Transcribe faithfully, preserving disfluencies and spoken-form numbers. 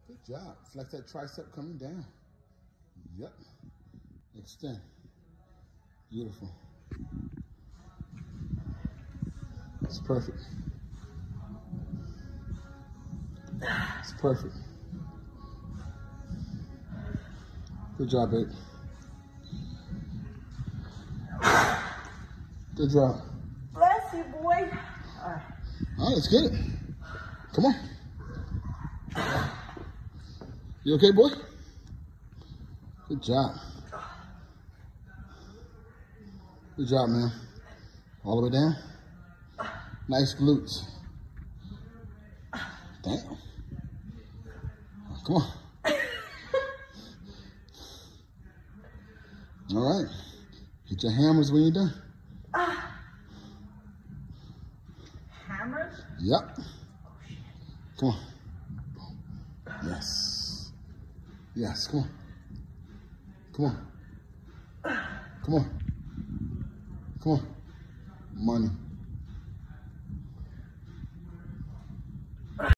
Good job. Flex that tricep coming down. Yep. Extend. Beautiful. It's perfect. It's perfect. Good job, babe. Good job. Bless you, boy. All right. All right, let's get it. Come on. You okay, boy? Good job. Good job, man. All the way down. Nice glutes. Damn. Come on. All right. Hit your hammers when you're done. Uh, hammers? Yep. Come on. Yes. Yes, come on. Come on. Come on. Come on. Money.